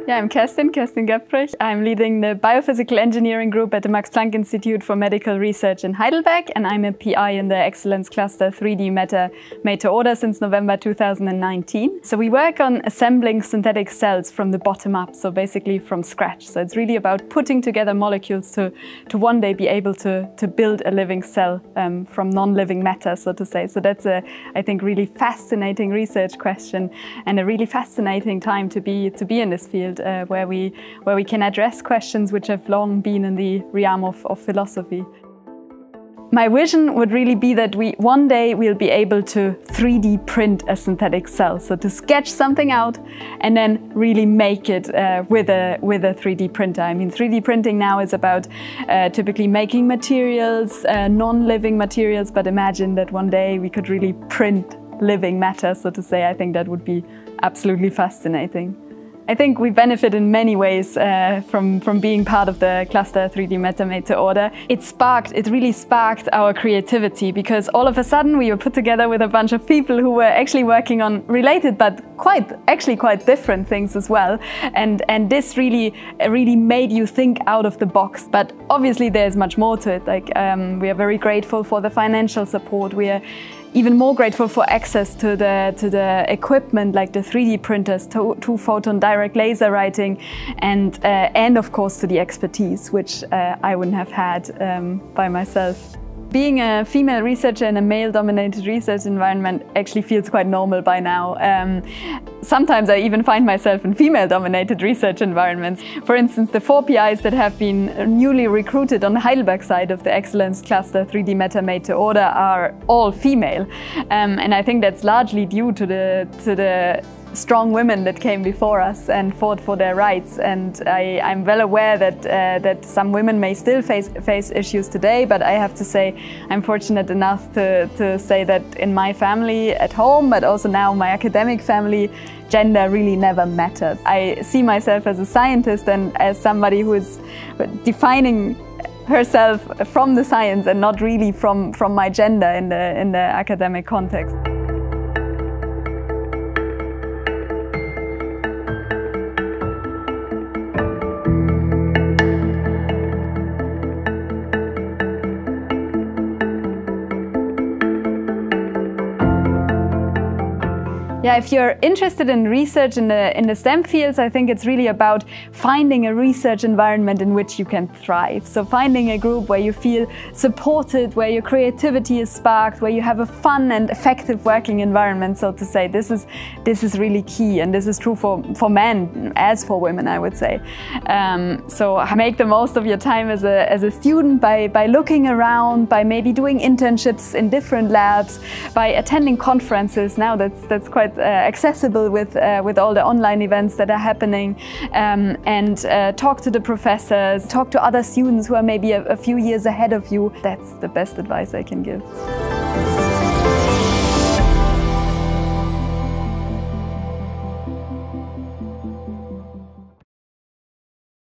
Yeah, I'm Kerstin Göpfrich. I'm leading the Biophysical Engineering Group at the Max Planck Institute for Medical Research in Heidelberg, and I'm a PI in the Excellence Cluster 3D Matter made to order since November 2019. So we work on assembling synthetic cells from the bottom up, so basically from scratch. So it's really about putting together molecules to one day be able to build a living cell from non-living matter, so to say. So that's a, I think, really fascinating research question and a really fascinating time to be in this field. Where we can address questions which have long been in the realm of philosophy. My vision would really be that one day we'll be able to 3D print a synthetic cell, so to sketch something out and then really make it with a 3D printer. I mean, 3D printing now is about typically making materials, non-living materials, but imagine that one day we could really print living matter, so to say. I think that would be absolutely fascinating. I think we benefit in many ways from being part of the cluster 3D Matter made to order. It really sparked our creativity, because all of a sudden we were put together with a bunch of people who were actually working on related but quite different things as well. And this really made you think out of the box. But obviously there's much more to it. Like we are very grateful for the financial support. We are even more grateful for access to the equipment like the 3D printers, to photon direct laser writing, and of course to the expertise, which I wouldn't have had by myself. Being a female researcher in a male-dominated research environment actually feels quite normal by now. Sometimes I even find myself in female-dominated research environments. For instance, the 4 PIs that have been newly recruited on the Heidelberg side of the Excellence Cluster 3D Matter made to order are all female. And I think that's largely due to the strong women that came before us and fought for their rights. And I'm well aware that some women may still face issues today, but I have to say I'm fortunate enough to say that in my family at home, but also now my academic family, gender really never mattered. I see myself as a scientist and as somebody who is defining herself from the science and not really from my gender in the academic context. Yeah, if you're interested in research in the STEM fields, I think it's really about finding a research environment in which you can thrive. So finding a group where you feel supported, where your creativity is sparked, where you have a fun and effective working environment, so to say. This is really key, and this is true for men as for women, I would say. So make the most of your time as a student by looking around, by maybe doing internships in different labs, by attending conferences. Now that's quite accessible with all the online events that are happening, and talk to the professors, talk to other students who are maybe a few years ahead of you. That's the best advice I can give.